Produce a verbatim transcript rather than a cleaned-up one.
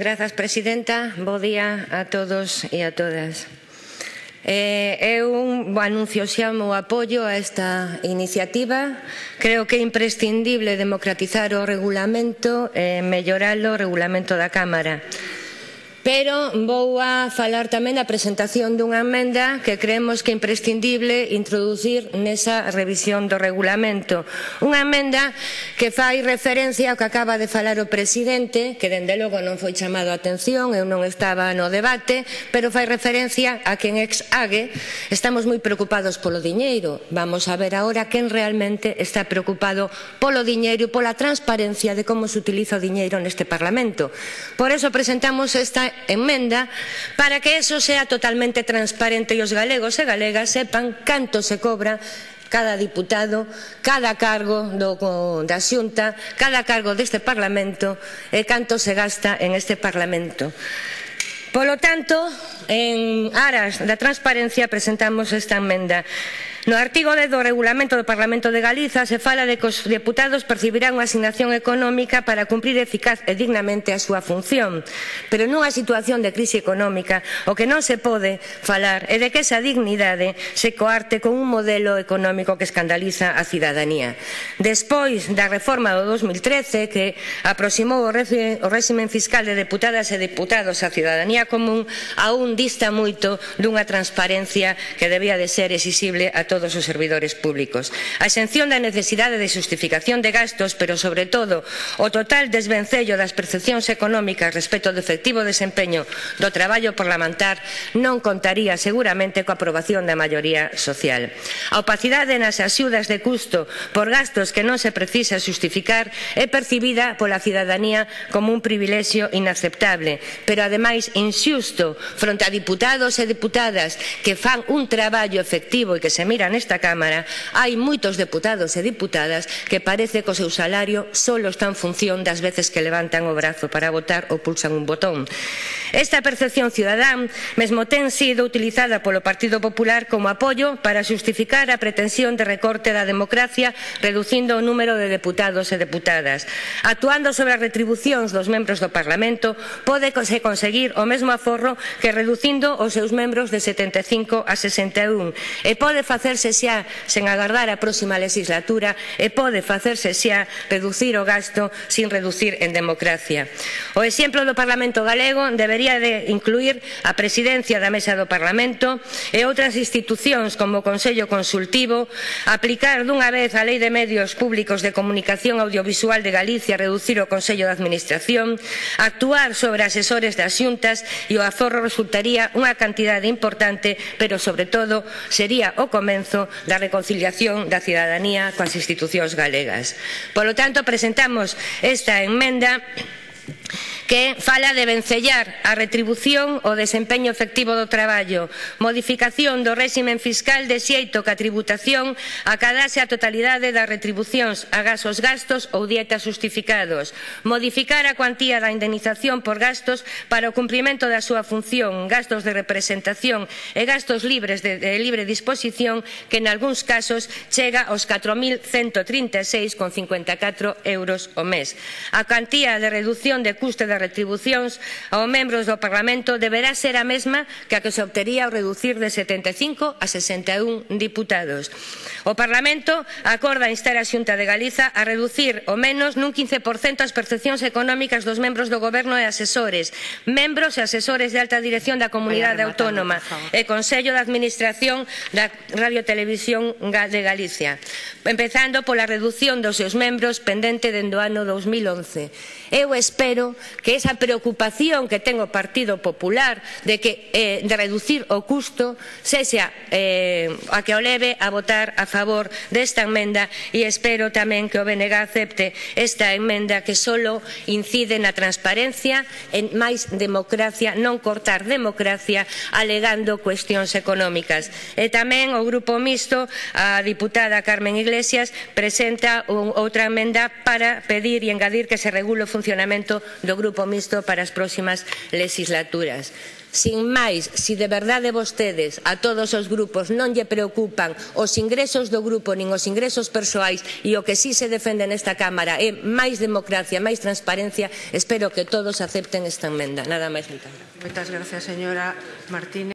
Grazas, presidenta. Bo día a todos e a todas. Eh, eu anuncio xa o meu apoio a esta iniciativa. Creo que é imprescindible democratizar o regulamento e mellorar o regulamento da Cámara. Pero vou a falar tamén da presentación dunha emenda que creemos que é imprescindible introducir nesa revisión do regulamento. Unha emenda que fai referencia ao que acaba de falar o presidente, que dende logo non foi chamado a atención, eu non estaba no debate, pero fai referencia a que en Exage estamos moi preocupados polo diñeiro. Vamos a ver agora quen realmente está preocupado polo diñeiro e pola transparencia de como se utiliza o diñeiro neste Parlamento. Por eso presentamos esta emenda para que eso sea totalmente transparente e os galegos e galegas sepan canto se cobra cada diputado, cada cargo do, da Xunta, cada cargo deste Parlamento e canto se gasta en este Parlamento. Polo tanto, en aras da transparencia presentamos esta emenda. No artigo dez do Regulamento do Parlamento de Galiza se fala de que os deputados percibirán unha asignación económica para cumprir eficaz e dignamente a súa función. Pero nunha situación de crise económica o que non se pode falar é de que esa dignidade se coarte con un modelo económico que escandaliza a cidadanía. Despois da reforma do dos mil trece que aproximou o réximen fiscal de deputadas e deputados á cidadanía común, aún dista moito dunha transparencia que debía de ser exixible a todos os servidores públicos. A exención da necesidade de xustificación de gastos, pero sobre todo o total desvencello das percepcións económicas respecto do efectivo desempeño do traballo parlamentar non contaría seguramente coa aprobación da maioría social. A opacidade nas axudas de custo por gastos que non se precisa xustificar é percibida pola cidadanía como un privilexio inaceptable, pero ademais inxusto fronte a diputados e deputadas que fan un traballo efectivo e que se mira nesta Cámara. Hai moitos deputados e diputadas que parece que o seu salario só está en función das veces que levantan o brazo para votar ou pulsan un botón. Esta percepción cidadán mesmo ten sido utilizada polo Partido Popular como apoio para xustificar a pretensión de recorte da democracia reducindo o número de deputados e deputadas. Actuando sobre as retribucións dos membros do Parlamento pódese conseguir o mesmo aforro que reducindo os seus membros de setenta e cinco a sesenta e un e pode facerse xa sen agardar a próxima legislatura e pode facerse xa reducir o gasto sin reducir en democracia. O exemplo do Parlamento galego debería de incluir a presidencia da Mesa do Parlamento e outras institucións como o Consello Consultivo, aplicar dunha vez a Lei de Medios Públicos de Comunicación Audiovisual de Galicia, reducir o Consello de Administración, actuar sobre asesores das xuntas e o aforro resultaría unha cantidade importante, pero sobre todo sería o comenzo da reconciliación da cidadanía coas institucións galegas. Polo tanto, presentamos esta emenda que fala de vencellar a retribución o desempeño efectivo do traballo, modificación do réximen fiscal de xeito que a tributación acadase a totalidade das retribucións agás os gastos ou dietas justificados, modificar a cuantía da indemnización por gastos para o cumprimento da súa función, gastos de representación e gastos libres de, de libre disposición que en algúns casos chega aos catro mil ciento trinta e seis con cincuenta e catro euros o mes. A cuantía de reducción de custe das retribucións aos membros do Parlamento deberá ser a mesma que a que se obtería ao reducir de setenta e cinco a sesenta e un diputados. O Parlamento acorda instar a Xunta de Galiza a reducir ao menos nun quince por cento as percepcións económicas dos membros do Goberno e asesores, membros e asesores de alta dirección da Comunidade Autónoma e Consello de Administración da Radio Televisión de Galicia, empezando pola redución dos seus membros pendente dende o ano dos mil once. Eu espero que esa preocupación que ten o Partido Popular de, que, eh, de reducir o custo sexa eh, a que o leve a votar a favor desta emenda e espero tamén que o B N G acepte esta emenda que solo incide na transparencia, en máis democracia, non cortar democracia alegando cuestións económicas. E tamén o Grupo Mixto, a diputada Carmen Iglesias, presenta un, outra emenda para pedir e engadir que se regule o funcionamento do Grupo Mixto para as próximas legislaturas. Sin máis, se de verdade vostedes a todos os grupos non lle preocupan os ingresos do grupo nin os ingresos persoais e o que si se defende nesta Cámara é máis democracia, máis transparencia, espero que todos acepten esta emenda. Nada máis. Moitas gracias, señora Martínez.